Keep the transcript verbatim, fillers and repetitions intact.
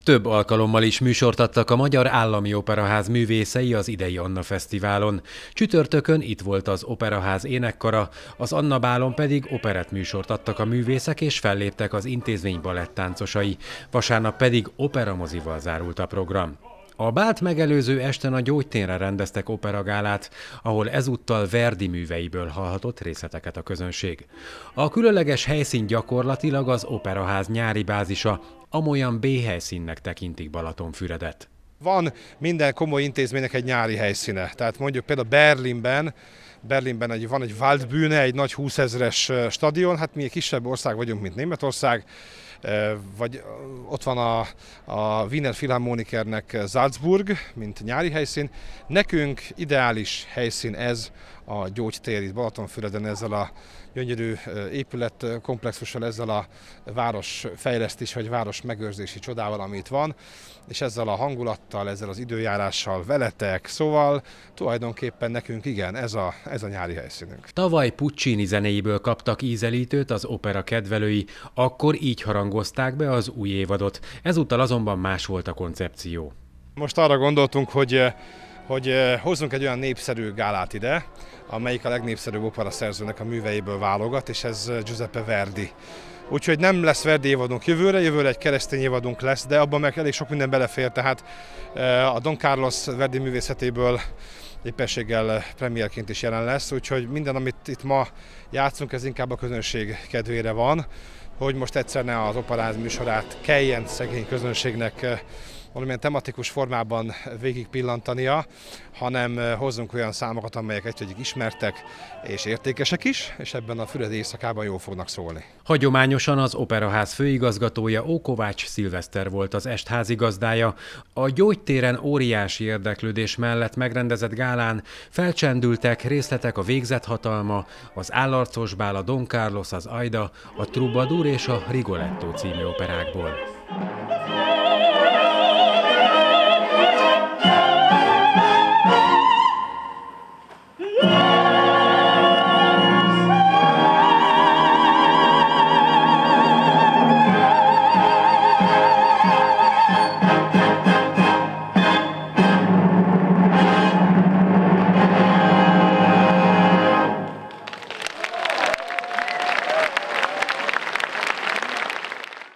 Több alkalommal is műsort adtak a Magyar Állami Operaház művészei az idei Anna Fesztiválon. Csütörtökön itt volt az Operaház énekkara, az Anna Bálon pedig operett műsort adtak a művészek és felléptek az intézmény balettáncosai. Vasárnap pedig operamozival zárult a program. A bált megelőző esten a Gyógytérre rendeztek operagálát, ahol ezúttal Verdi műveiből hallhatott részleteket a közönség. A különleges helyszín gyakorlatilag az Operaház nyári bázisa, amolyan B-helyszínnek tekintik Balatonfüredet. Van minden komoly intézménynek egy nyári helyszíne, tehát mondjuk például Berlinben, Berlinben egy, van egy Waldbühne, egy nagy húszezres stadion, hát mi egy kisebb ország vagyunk, mint Németország, vagy ott van a, a Wiener Philharmonikernek Salzburg, mint nyári helyszín. Nekünk ideális helyszín ez a Gyógytér itt Balatonfüreden, ezzel a gyönyörű épületkomplexussal, ezzel a városfejlesztés vagy város megőrzési csodával, ami itt van, és ezzel a hangulattal, ezzel az időjárással veletek, szóval tulajdonképpen nekünk igen, ez a, ez a nyári helyszínünk. Tavaly Puccini zenéiből kaptak ízelítőt az opera kedvelői, akkor így harangozták be az új évadot, ezúttal azonban más volt a koncepció. Most arra gondoltunk, hogy hogy hozzunk egy olyan népszerű gálát ide, amelyik a legnépszerűbb operaszerzőnek a műveiből válogat, és ez Giuseppe Verdi. Úgyhogy nem lesz Verdi évadunk jövőre, jövőre egy keresztény évadunk lesz, de abban meg elég sok minden belefér, tehát a Don Carlos Verdi művészetéből éppenséggel premierként is jelen lesz, úgyhogy minden, amit itt ma játszunk, ez inkább a közönség kedvére van, hogy most egyszer ne az Operaház műsorát kelljen szegény közönségnek valamilyen tematikus formában végig pillantania, hanem hozzunk olyan számokat, amelyek egyébként ismertek és értékesek is, és ebben a füredi éjszakában jól fognak szólni. Hagyományosan az Operaház főigazgatója Ókovács Szilveszter volt az est házigazdája. A Gyógytéren óriási érdeklődés mellett megrendezett gálán felcsendültek részletek a Végzett hatalma, az Állarcos bál, a Don Carlos, az Aida, a Troubadour és a Rigoletto című operákból.